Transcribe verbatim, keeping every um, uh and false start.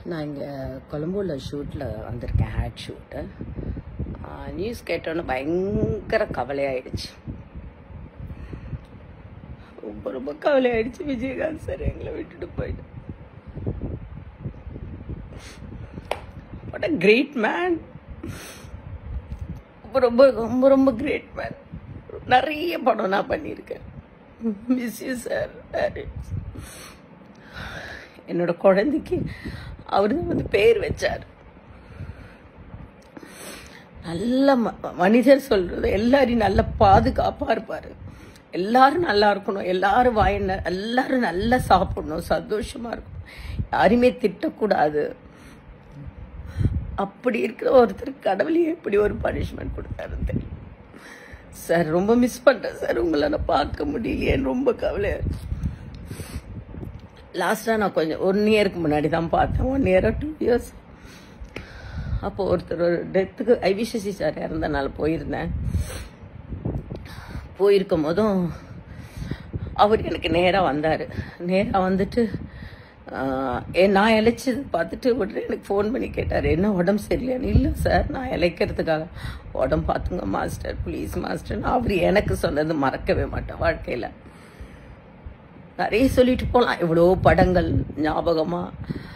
நான் இங்கே கொலம்பூரில் ஷூட்டில் வந்திருக்கேன், ஹேட் ஷூட்டு. நியூஸ் கேட்டோன்னு பயங்கர கவலையாயிடுச்சு, ரொம்ப ரொம்ப கவலையாயிடுச்சு. விஜயகாந்த் சார் எங்களை விட்டுட்டு போயிட்டு. வாட் அ கிரேட் மேன், ரொம்ப ரொம்ப ரொம்ப ரொம்ப கிரேட் மேன். நிறைய படம் நான் பண்ணியிருக்கேன். Miss you sir. என்னோட குழந்தைக்கு அவரு வந்து பேர் வச்சார். நல்ல மனிதர் சொல்றது எல்லாரையும் நல்ல பாதுகாப்பா இருப்பாரு. எல்லாரும் நல்லா இருக்கணும், எல்லாரும் வாயின எல்லாரும் நல்லா சாப்பிடணும், சந்தோஷமா இருக்கணும், யாருமே திட்டக்கூடாது. அப்படி இருக்கிற ஒருத்தர் கடவுளே எப்படி ஒரு பனிஷ்மெண்ட் கொடுத்தாருன்னு தெரியும் சார். ரொம்ப மிஸ் பண்றேன் சார், உங்களை நான் பார்க்க முடியலையேன்னு ரொம்ப கவலை. லாஸ்டா நான் கொஞ்சம் ஒன் இயருக்கு முன்னாடி தான் பார்த்தேன், ஒன் இயரோ டூ இயர்ஸ். அப்போ ஒருத்தர் ஒரு டெத்துக்கு ஐவிசசி சார் இறந்தனால போயிருந்தேன். போயிருக்கும் போதும் அவர் எனக்கு நேராக வந்தார். நேராக வந்துட்டு நான் இழைச்சது பார்த்துட்டு உடனே எனக்கு ஃபோன் பண்ணி கேட்டார், என்ன உடம்பு சரியில்லையான்னு. இல்லை சார், நான் இழைக்கிறதுக்காக உடம்பு பார்த்துங்க மாஸ்டர், ப்ளீஸ் மாஸ்டர். அவர் எனக்கு சொன்னது மறக்கவே மாட்டேன் வாழ்க்கையில். நிறைய சொல்லிட்டு போகலாம், இவ்வளோ படங்கள் ஞாபகமாக